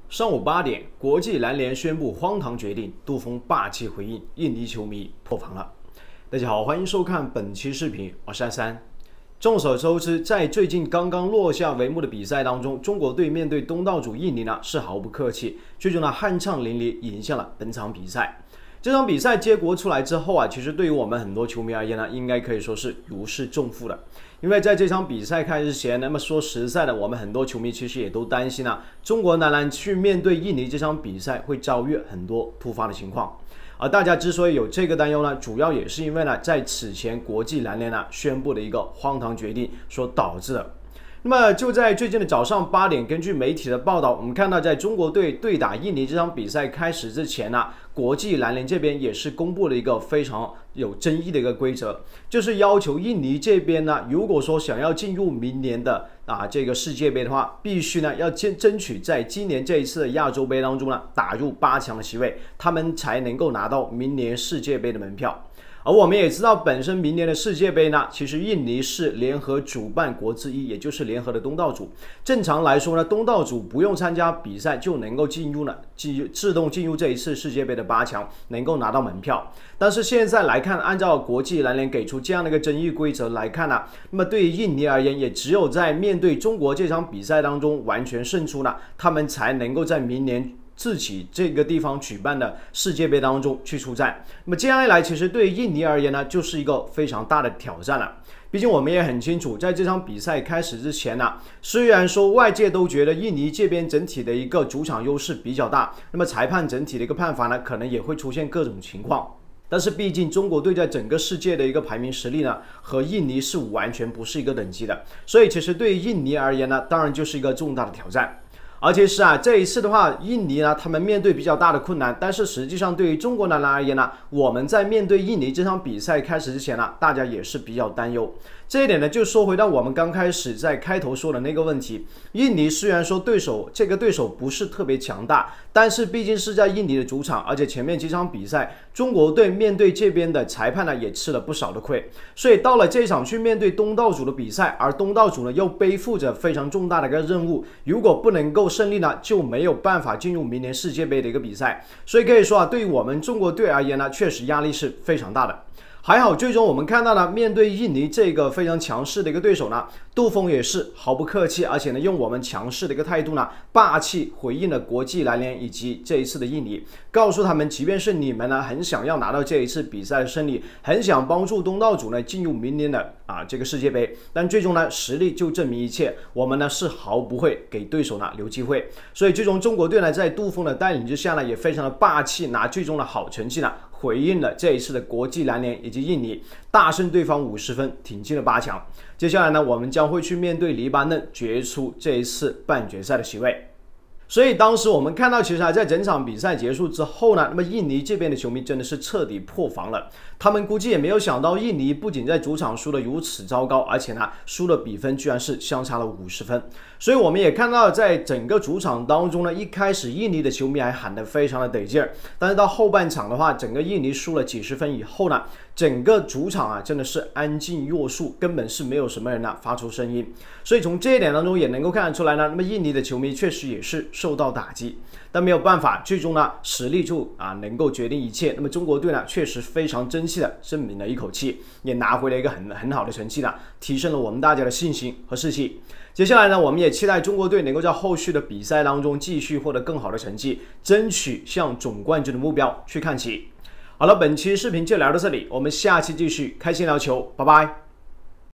上午8点，国际篮联宣布荒唐决定，杜锋霸气回应，印尼球迷破防了。大家好，欢迎收看本期视频，我是33。众所周知，在最近刚刚落下帷幕的比赛当中，中国队面对东道主印尼呢是毫不客气，最终呢酣畅淋漓赢下了本场比赛。这场比赛结果出来之后啊，其实对于我们很多球迷而言呢，应该可以说是如释重负的。因为在这场比赛开始前，那么说实在的，我们很多球迷其实也都担心啊，中国男篮去面对印尼这场比赛会遭遇很多突发的情况。而大家之所以有这个担忧呢，主要也是因为呢，在此前国际篮联呢宣布的一个荒唐决定所导致的。那么就在最近的早上8点，根据媒体的报道，我们看到在中国队对打印尼这场比赛开始之前呢，国际篮联这边也是公布了一个非常有争议的一个规则，就是要求印尼这边呢，如果说想要进入明年的这个世界杯的话，必须呢要争取在今年这一次的亚洲杯当中呢打入8强的席位，他们才能够拿到明年世界杯的门票。而我们也知道，本身明年的世界杯呢，其实印尼是联合主办国之一，也就是联合的东道主。正常来说呢，东道主不用参加比赛就能够自动进入这一次世界杯的8强，能够拿到门票。但是现在来看，按照国际篮联给出这样的一个争议规则来看呢，那么对于印尼而言，也只有在面对中国这场比赛当中完全胜出了，他们才能够在明年自己这个地方举办的世界杯当中去出战。那么这样一来，其实对印尼而言呢，就是一个非常大的挑战了。毕竟我们也很清楚，在这场比赛开始之前呢，虽然说外界都觉得印尼这边整体的一个主场优势比较大，那么裁判整体的一个判罚呢，可能也会出现各种情况。但是毕竟中国队在整个世界的一个排名实力呢，和印尼是完全不是一个等级的，所以其实对于印尼而言呢，当然就是一个重大的挑战。而且是这一次的话，印尼呢，他们面对比较大的困难，但是实际上对于中国男篮而言呢，我们在面对印尼这场比赛开始之前呢，大家也是比较担忧。这一点呢，就说回到我们刚开始在开头说的那个问题，印尼虽然说这个对手不是特别强大，但是毕竟是在印尼的主场，而且前面几场比赛，中国队面对这边的裁判呢，也吃了不少的亏，所以到了这场去面对东道主的比赛，而东道主呢又背负着非常重大的一个任务，如果不能够胜利呢，就没有办法进入明年世界杯的一个比赛，所以可以说对于我们中国队而言呢，确实压力是非常大的。还好，最终我们看到呢，面对印尼这个非常强势的一个对手呢，杜锋也是毫不客气，而且呢，用我们强势的一个态度呢，霸气回应了国际篮联以及这一次的印尼，告诉他们，即便是你们呢很想要拿到这一次比赛的胜利，很想帮助东道主呢进入明年的这个世界杯，但最终呢实力就证明一切，我们呢是毫不会给对手呢留机会，所以最终中国队呢在杜锋的带领之下呢，也非常的霸气，拿最终的好成绩呢回应了这一次的国际篮联以及印尼，大胜对方50分，挺进了8强。接下来呢，我们将会去面对黎巴嫩，决出这一次半决赛的席位。所以当时我们看到，其实在整场比赛结束之后呢，那么印尼这边的球迷真的是彻底破防了。他们估计也没有想到，印尼不仅在主场输得如此糟糕，而且呢，输的比分居然是相差了50分。所以我们也看到，在整个主场当中呢，一开始印尼的球迷还喊得非常的得劲儿，但是到后半场的话，整个印尼输了几十分以后呢，整个主场真的是安静若素，根本是没有什么人发出声音。所以从这一点当中也能够看得出来呢，那么印尼的球迷确实也是受到打击，但没有办法，最终呢实力就能够决定一切。那么中国队呢确实非常争气的证明了一口气，也拿回了一个很好的成绩呢，提升了我们大家的信心和士气。接下来呢，我们也期待中国队能够在后续的比赛当中继续获得更好的成绩，争取向总冠军的目标去看齐。好了，本期视频就聊到这里，我们下期继续开心聊球，拜拜。